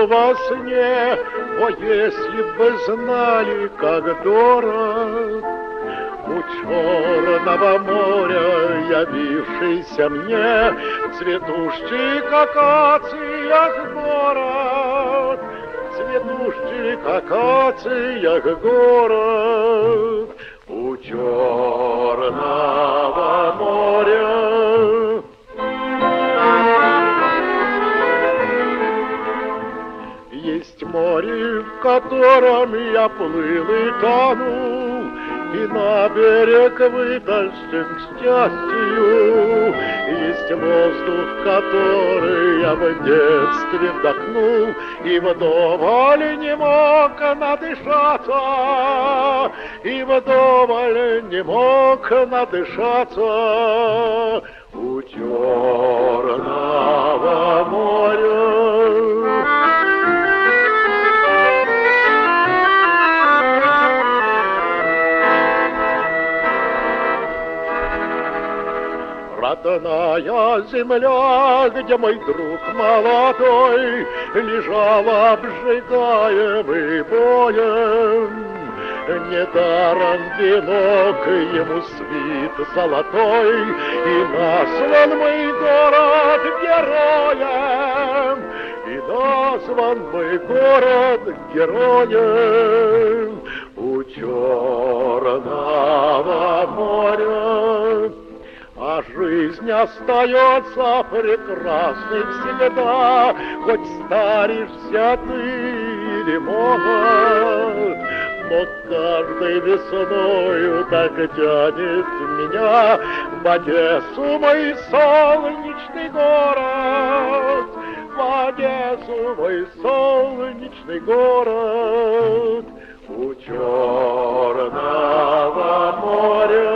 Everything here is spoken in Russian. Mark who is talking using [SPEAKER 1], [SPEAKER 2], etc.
[SPEAKER 1] вижу во сне, о, если бы знали, как дорог у черного моря явившийся мне цветущий, как акациях город, цветущий, как акациях город у черного моря. Есть море, в котором я плыл и тонул, и на берег вытащен к счастью. Есть воздух, который я в детстве вдохнул, и вдоволь не мог надышаться, и вдоволь не мог надышаться у черного моря. Родная земля, где мой друг молодой лежал, обжигаемый боем. Недаром венок ему свит золотой, и назван мой город героем, и назван мой город героем у черного моря. А жизнь остается прекрасной всегда, хоть старишься ты или молод. Но каждой весною так тянет меня в Одессу, мой солнечный город, в Одессу, мой солнечный город у черного моря.